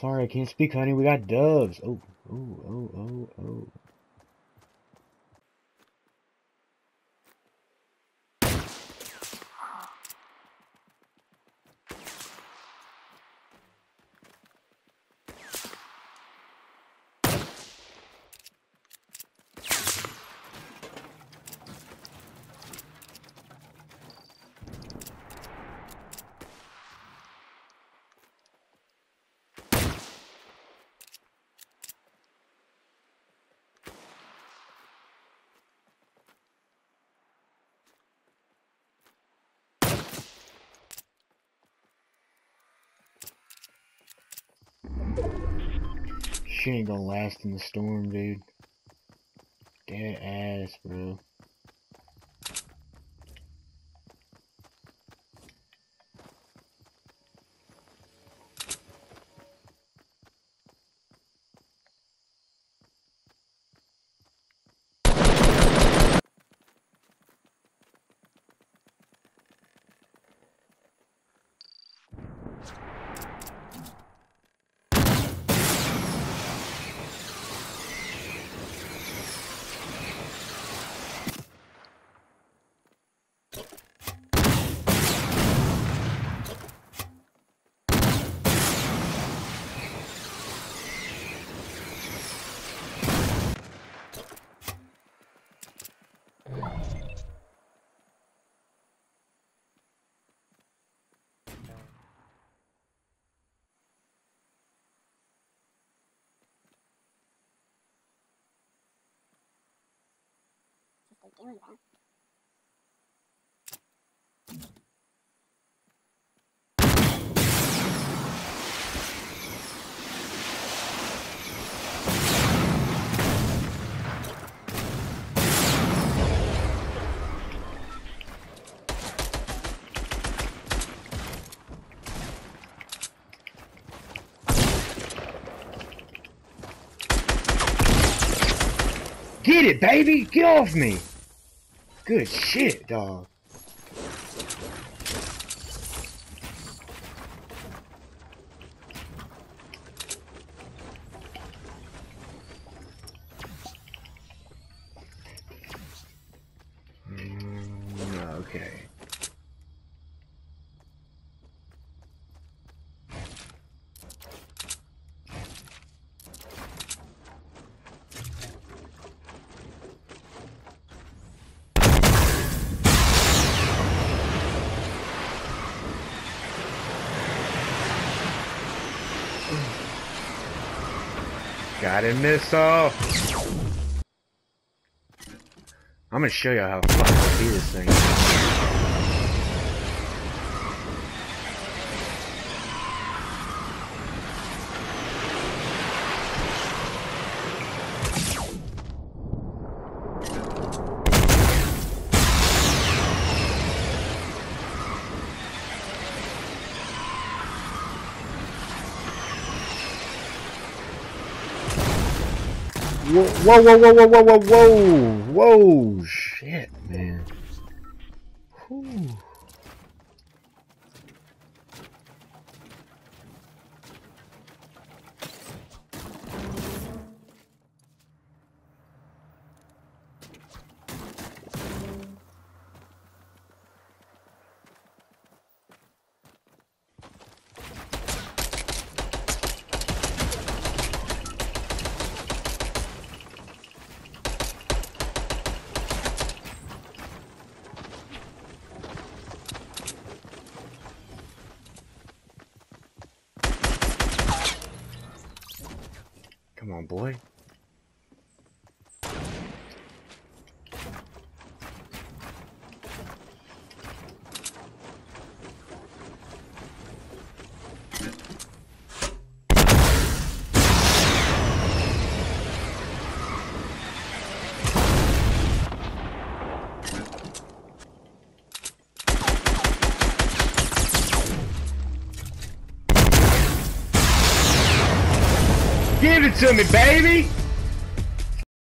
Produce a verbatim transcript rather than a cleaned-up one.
Sorry, I can't speak, honey. We got doves. Oh, oh, oh, oh, oh. She ain't gonna last in the storm, dude. Dead ass, bro. Doing that. Get it, baby! Get off me! Good shit, dog. Mm, okay. Got a missile. I'm gonna show you how fucking O P this thing is. Whoa, whoa, whoa, whoa, whoa, whoa, whoa, whoa, shit, man. Whew. Come on, boy. Give it to me, baby!